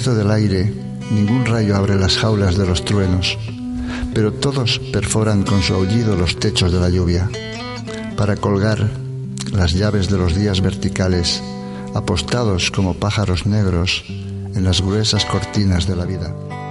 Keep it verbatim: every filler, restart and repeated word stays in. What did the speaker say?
resto del aire, ningún rayo abre las jaulas de los truenos, pero todos perforan con su aullido los techos de la lluvia, para colgar las llaves de los días verticales, apostados como pájaros negros en las gruesas cortinas de la vida.